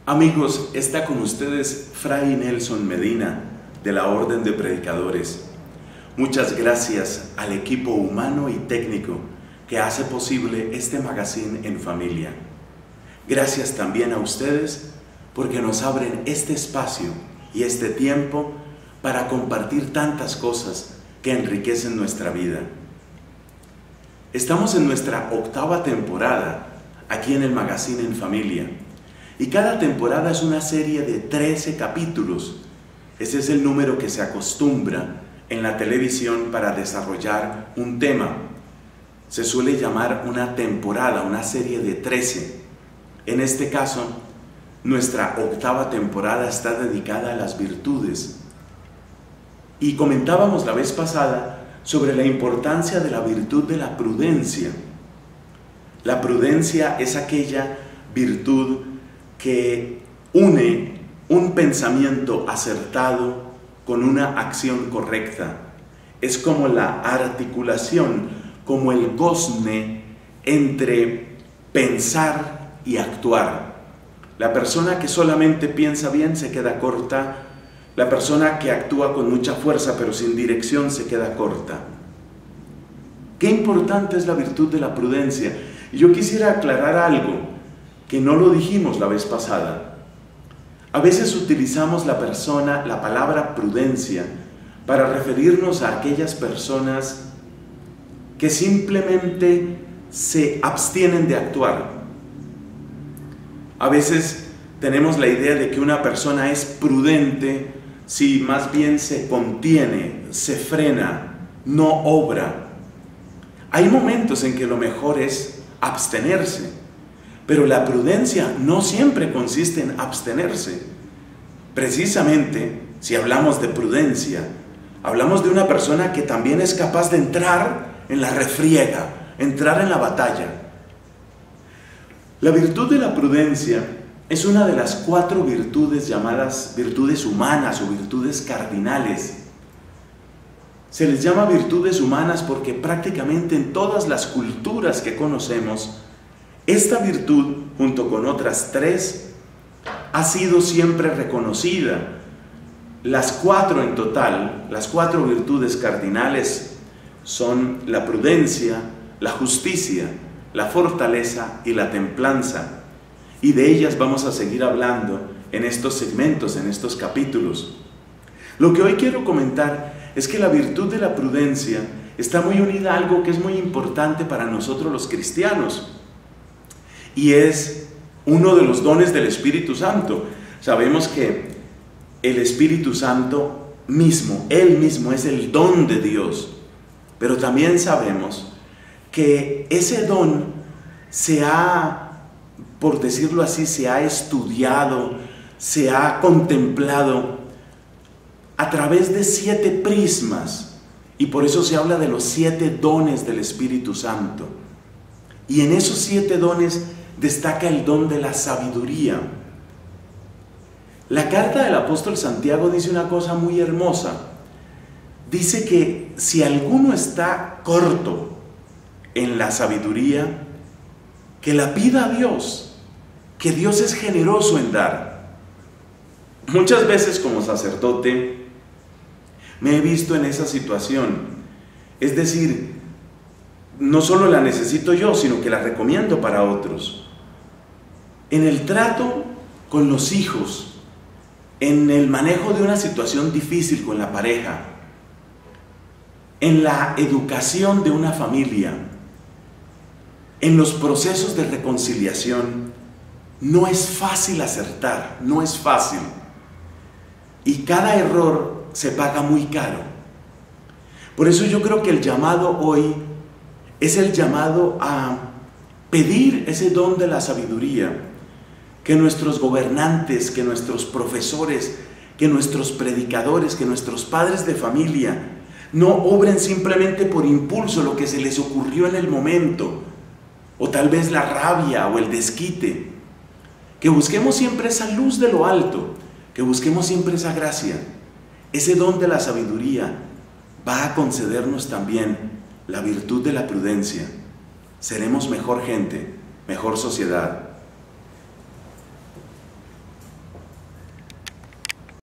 Amigos, está con ustedes Fray Nelson Medina, de la Orden de Predicadores. Muchas gracias al equipo humano y técnico que hace posible este magazine en familia. Gracias también a ustedes porque nos abren este espacio y este tiempo para compartir tantas cosas que enriquecen nuestra vida. Estamos en nuestra 8ª temporada aquí en el magazine en familia. Y cada temporada es una serie de 13 capítulos. Ese es el número que se acostumbra en la televisión para desarrollar un tema. Se suele llamar una temporada, una serie de 13. En este caso, nuestra 8ª temporada está dedicada a las virtudes. Y comentábamos la vez pasada sobre la importancia de la virtud de la prudencia. La prudencia es aquella virtud que une un pensamiento acertado con una acción correcta. Es como la articulación, como el gozne entre pensar y actuar. La persona que solamente piensa bien se queda corta. La persona que actúa con mucha fuerza pero sin dirección se queda corta. Qué importante es la virtud de la prudencia. Y yo quisiera aclarar algo que no lo dijimos la vez pasada. A veces utilizamos la palabra prudencia para referirnos a aquellas personas que simplemente se abstienen de actuar. A veces tenemos la idea de que una persona es prudente si más bien se contiene, se frena, no obra. Hay momentos en que lo mejor es abstenerse. Pero la prudencia no siempre consiste en abstenerse. Precisamente, si hablamos de prudencia, hablamos de una persona que también es capaz de entrar en la refriega, entrar en la batalla. La virtud de la prudencia es una de las 4 virtudes llamadas virtudes humanas o virtudes cardinales. Se les llama virtudes humanas porque prácticamente en todas las culturas que conocemos, esta virtud, junto con otras 3, ha sido siempre reconocida. Las 4 en total, las 4 virtudes cardinales son la prudencia, la justicia, la fortaleza y la templanza. Y de ellas vamos a seguir hablando en estos segmentos, en estos capítulos. Lo que hoy quiero comentar es que la virtud de la prudencia está muy unida a algo que es muy importante para nosotros los cristianos. Y es uno de los dones del Espíritu Santo. Sabemos que el Espíritu Santo mismo, Él mismo es el don de Dios. Pero también sabemos que ese don por decirlo así, se ha estudiado, se ha contemplado a través de 7 prismas. Y por eso se habla de los 7 dones del Espíritu Santo. Y en esos 7 dones destaca el don de la sabiduría. La carta del apóstol Santiago dice una cosa muy hermosa. Dice que si alguno está corto en la sabiduría, que la pida a Dios, que Dios es generoso en dar. Muchas veces como sacerdote me he visto en esa situación. Es decir, no solo la necesito yo, sino que la recomiendo para otros. En el trato con los hijos, en el manejo de una situación difícil con la pareja, en la educación de una familia, en los procesos de reconciliación, no es fácil acertar, no es fácil. Y cada error se paga muy caro. Por eso yo creo que el llamado hoy es el llamado a pedir ese don de la sabiduría, que nuestros gobernantes, que nuestros profesores, que nuestros predicadores, que nuestros padres de familia no obren simplemente por impulso lo que se les ocurrió en el momento, o tal vez la rabia o el desquite. Que busquemos siempre esa luz de lo alto, que busquemos siempre esa gracia. Ese don de la sabiduría va a concedernos también la virtud de la prudencia. Seremos mejor gente, mejor sociedad.